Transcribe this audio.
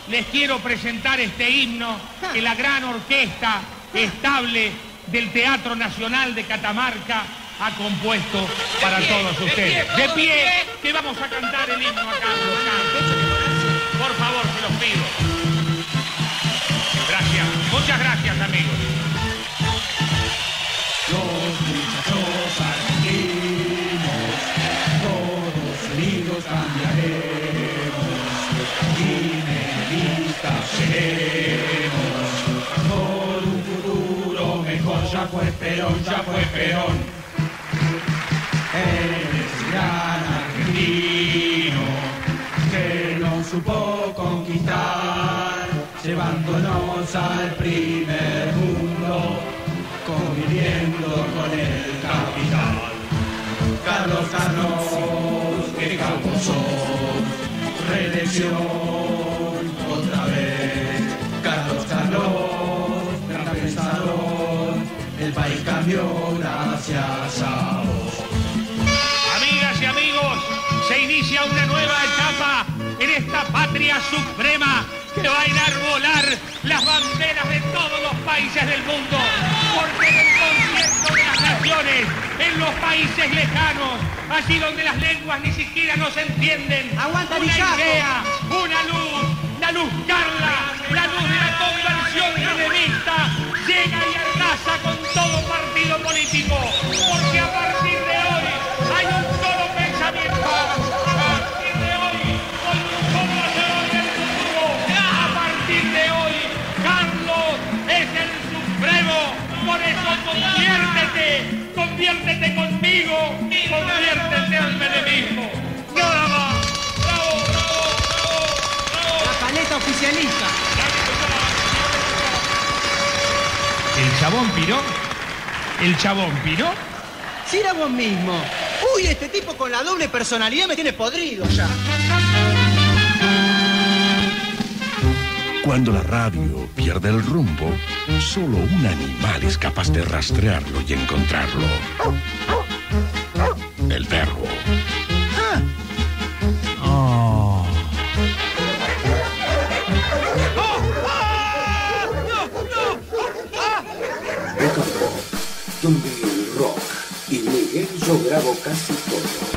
les quiero presentar este himno que la gran orquesta estable del Teatro Nacional de Catamarca ha compuesto para todos ustedes. De pie, que vamos a cantar el himno a Carlos. Por favor, se los pido. Gracias. Muchas gracias, amigos. Los muchachos argentinos, todos unidos cambiaremos, guineristas seremos, por un futuro mejor. Ya fue Perón, ya fue Perón. Eres gran argentino que nos supo conquistar, llevándonos al primer mundo, conviviendo con el capital. Carlos, Carlos, que capo sos, reelección otra vez. Carlos, Carlos, gran pensador, el país cambió gracias a vos. Amigas y amigos, se inicia una nueva etapa en esta patria suprema que va a enarbolar las banderas de todos los países del mundo, porque en el concierto de las naciones, en los países lejanos, allí donde las lenguas ni siquiera nos entienden, ¡aguanta, una Villaco! idea, una luz, la luz Carla, la luz de la conversión menemista, llega y arrasa con todo partido político, porque a partir de hoy hay un solo pensamiento, a partir de hoy hay un solo hacedor del futuro, a partir de hoy Carlos es el supremo, por eso conviértete conmigo, conviértete al menemismo. Nada más. Bravo, bravo, bravo, bravo. La paleta oficialista. ¿El chabón piró? ¿El chabón piró? Si era vos mismo. Uy, este tipo con la doble personalidad me tiene podrido ya. Cuando la radio pierde el rumbo, solo un animal es capaz de rastrearlo y encontrarlo. El verbo. Oh. Rock and Roll, donde el rock y Miguel yo grabo casi todo.